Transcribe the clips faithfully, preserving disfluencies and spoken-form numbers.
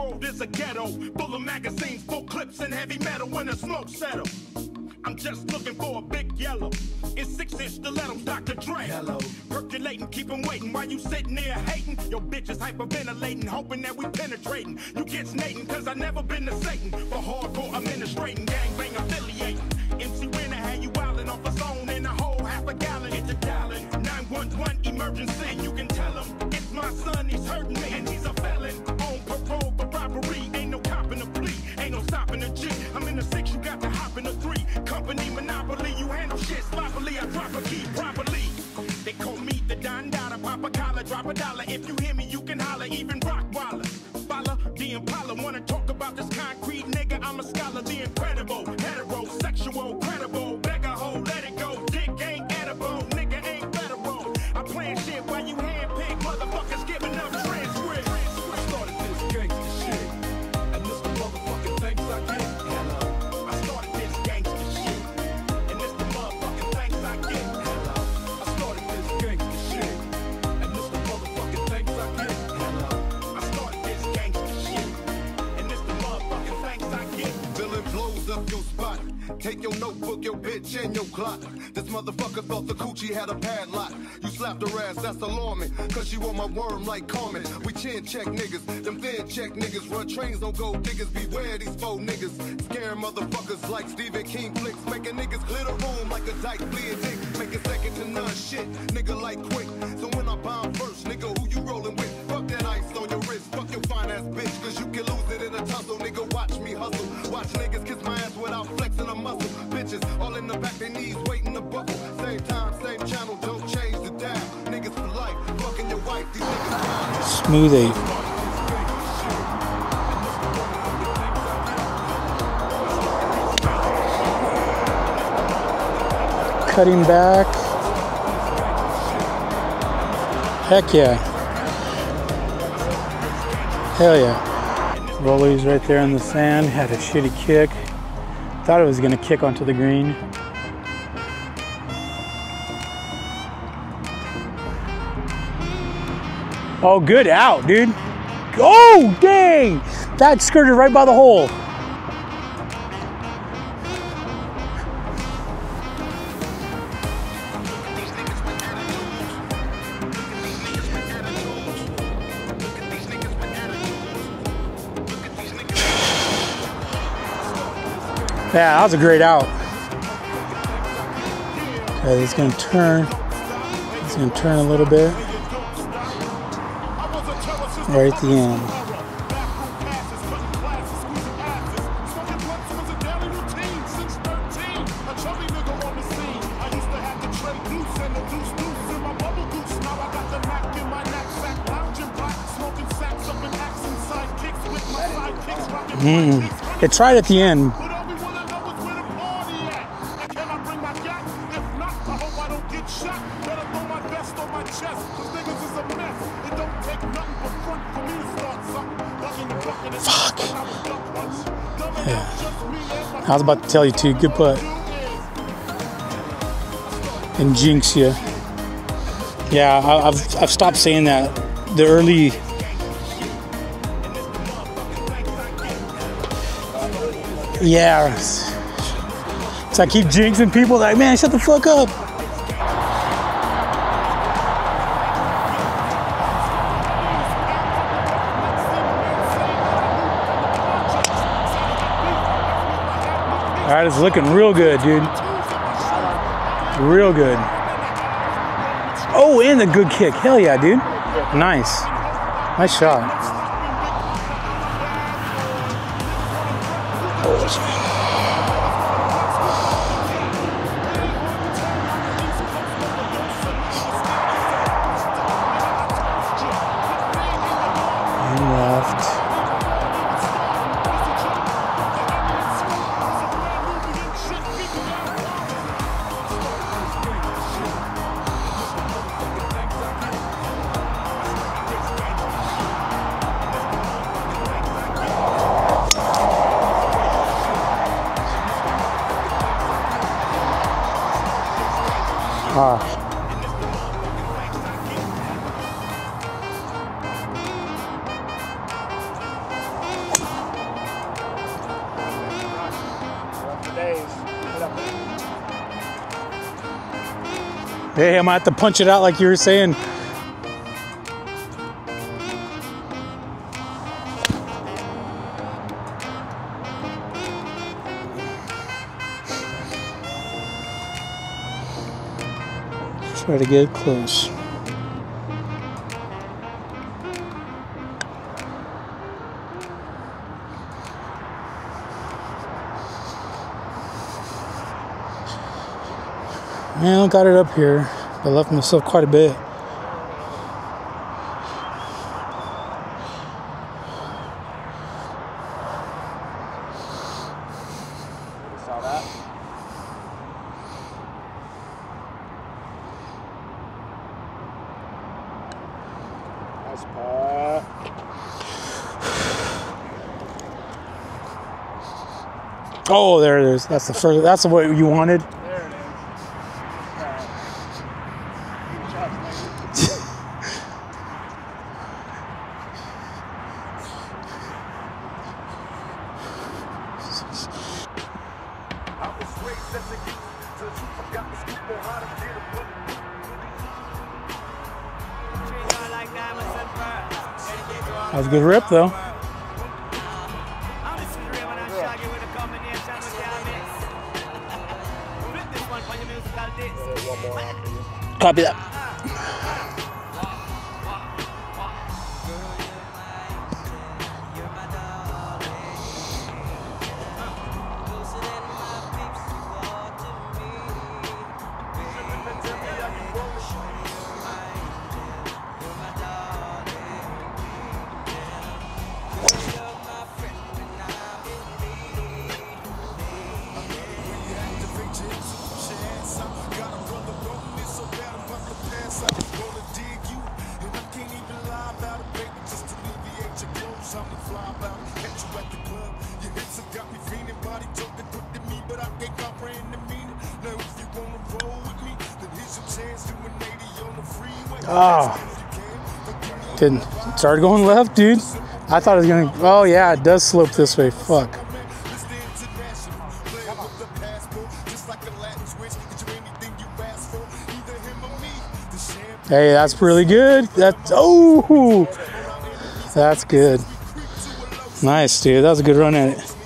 world is a ghetto, full of magazines, full clips, and heavy metal when the smoke settles. I'm just looking for a big yellow. It's six inch stilettos, Doctor Dre. Hello. Percolating, keep 'em waiting while you sitting there hating. Your bitch is hyperventilating, hoping that we penetrating. You get snating, cause I never been to Satan. For hardcore administrating, gangbang affiliating. M C Winner had you wildin' off a zone in a whole half a gallon. It's a gallon. nine one one emergency. And you can tell him it's my son, he's hurting me. And he's a felon on parole for robbery. Ain't no copping a plea, ain't no stopping a G. I'm in the six, you got to hop in the three. Company monopoly, you handle shit sloppily. I drop a key properly. They call me the Don Dada, pop a collar, drop a dollar. If you hear me, you can holler, even rock waller. Follow the Impala, wanna talk about this concrete nigga? I'm a scholar, the incredible, heterosexual, credible, beggar hoe, let it go. Dick ain't edible, nigga ain't federal. I plan shit while you handpick motherfuckers giving up transcripts. I started this gangsta shit, and this the motherfucking things I get. Hello. I started this gangsta shit, and this the motherfucking things I get. Hello. I started this gangsta shit, and this the motherfucking things I get. Hello. I started this gangsta shit, and this the motherfucking things I get. Villain blows up your spot. Take your notebook, your bitch, and your clock. This motherfucker thought the coochie had a padlock. You slapped her ass, that's alarming. Cause you on my worm like Carmen. We chin check niggas, them thin check niggas. Run trains on gold diggers, beware these faux niggas. Scaring motherfuckers like Stephen King flicks. Making niggas clear the room like a dyke bleed dick. Making second to none shit, nigga like quick. So when I bomb first, nigga, who you rolling with? Fuck that ice on your wrist, fuck your fine ass bitch. Cause you can lose it in a tussle, nigga, watch me hustle. Watch niggas kiss my ass without flexing a muscle. Bitches all in the back, they knees waiting to buckle. Same time, same channel, don't change the dial. Niggas for life, fucking your wife, these niggas Smooth eight. Cutting back. Heck yeah. Hell yeah. Rollies right there in the sand. Had a shitty kick. Thought it was gonna kick onto the green. Oh, good out, dude. Oh, dang! That skirted right by the hole. Yeah, that was a great out. Okay, he's gonna turn. He's gonna turn a little bit. Right at the end. Mm. It tried at the end. Fuck. Yeah. I was about to tell you too, good putt. And jinx you. Yeah, I, I've, I've stopped saying that. The early... Yeah. So I keep jinxing people like, man, shut the fuck up. All right, it's looking real good, dude. Real good. Oh, and a good kick. Hell yeah, dude. Nice. Nice shot. And left. Hey, I might have to punch it out like you were saying. Try to get close. Man, I got it up here, but I left myself quite a bit. Saw that? Nice putt. Oh, there it is. That's the first. That's what you wanted. There it is. Alright. Good shot, man. I was raised as a youth, so you forgot the scoop on how to get a book. That was a good rip, though. Copy that. Oh, didn't start going left, dude. I thought it was gonna. Oh yeah, it does slope this way. Fuck. Hey, that's really good. That's oh, that's good. Nice, dude. That was a good run at it.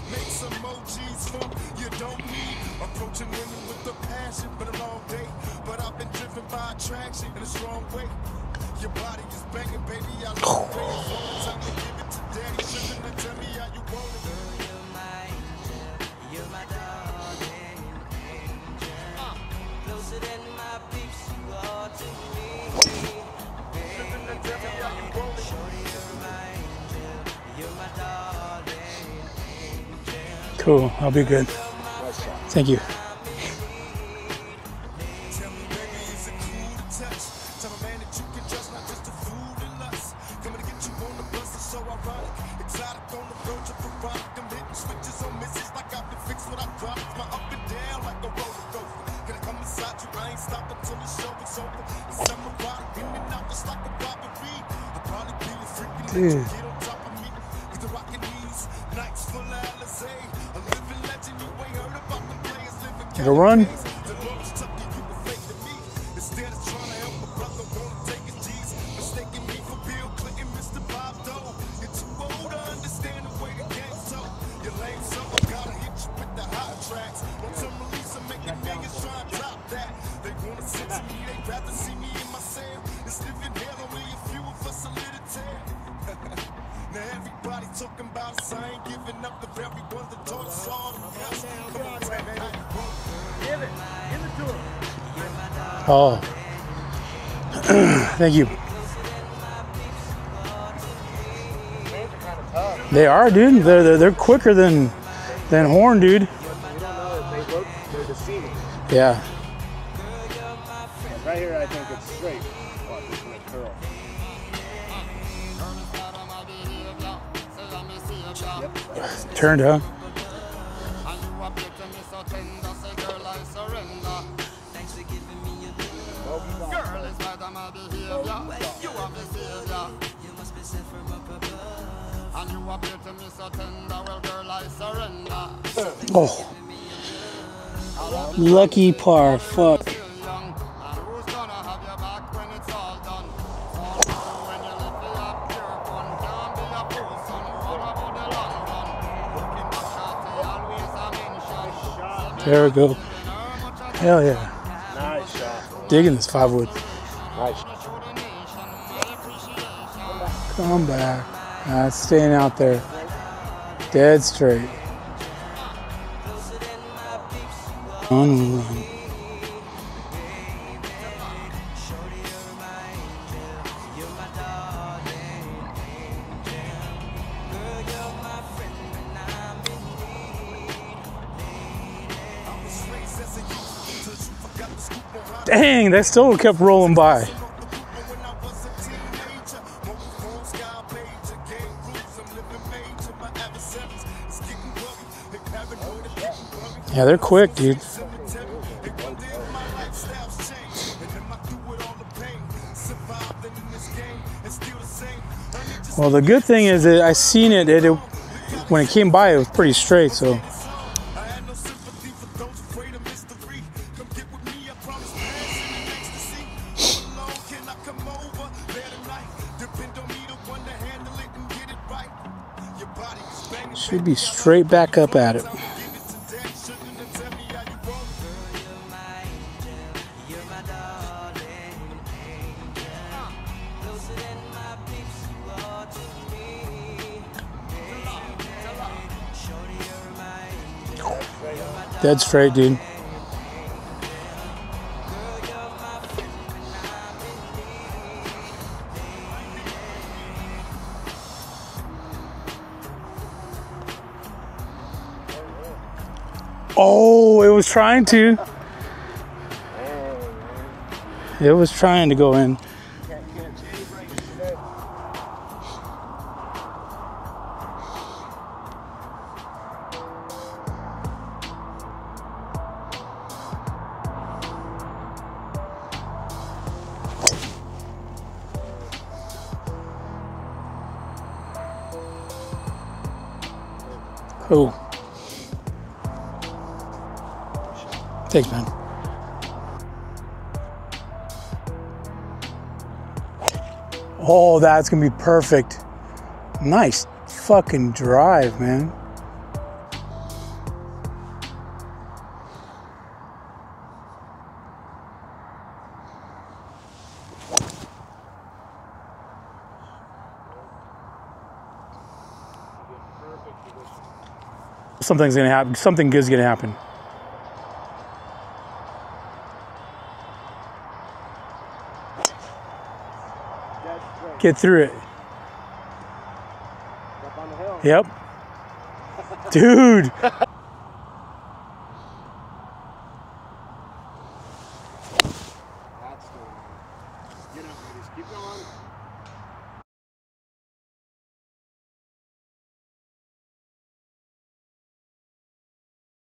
Cool, I'll be good. Thank you. Dude. Get a run. Oh, thank you. They are, dude. They're, they're they're quicker than than horn, dude. You don't know if they look, they're deceiving. Yeah. Right here, I think it's straight. Watch, it's gonna curl. Yep. Turned, huh? Oh, lucky par. Fuck. There we go. Hell yeah. Nice shot. Digging this five wood. Nice. Come back. Not staying out there. Dead straight. On the run. Dang, that still kept rolling by. Yeah, they're quick, dude. Well, the good thing is that I seen it, it, it when it came by, it was pretty straight, so. Should be straight back up at it. Dead straight, dude. Oh, it was trying to. It was trying to go in. Cool. Thanks, man. Oh, that's gonna be perfect. Nice fucking drive, man. Something's gonna happen. Something good's gonna happen. Get through it. Up on the hill. Yep. Dude. That's the one. Get up, ladies. Keep going.